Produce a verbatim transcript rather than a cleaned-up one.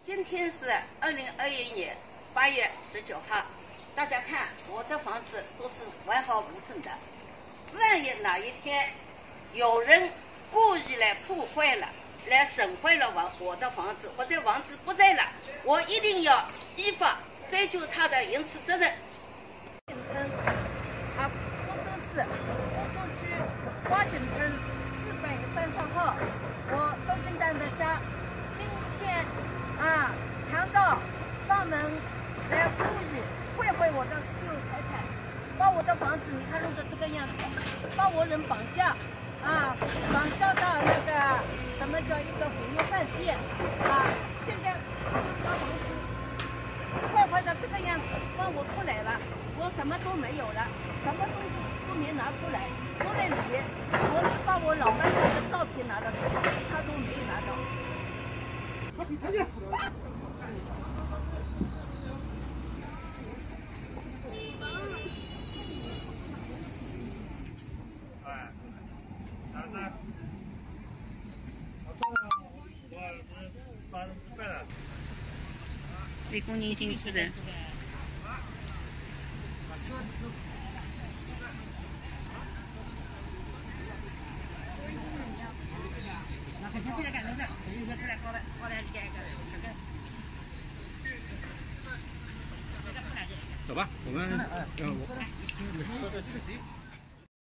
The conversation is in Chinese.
今天是二零二一年八月十九号，大家看我的房子都是完好无损的。万一哪一天有人故意来破坏了、来损坏了我我的房子，或者房子不在了，我一定要依法追究他的刑事责任。 景村啊，广州市梧州区花景村四百三十号，我周金丹的家，今天啊强盗上门来故意毁坏我的私有财产，把我的房子你看弄得这个样子，把我人绑架啊，绑架到那个什么叫一个虎游饭店啊，现在把房子坏坏的这个样子，把我出来了，我什么都没有了，什么东西都没拿出来，都在里面。我只把我老伴的照片拿了出来，其他都没有拿到。 对公民禁止的。那肯定出来干农事，有个出来搞了，搞了这个这个。 走吧，我们嗯，我这个谁？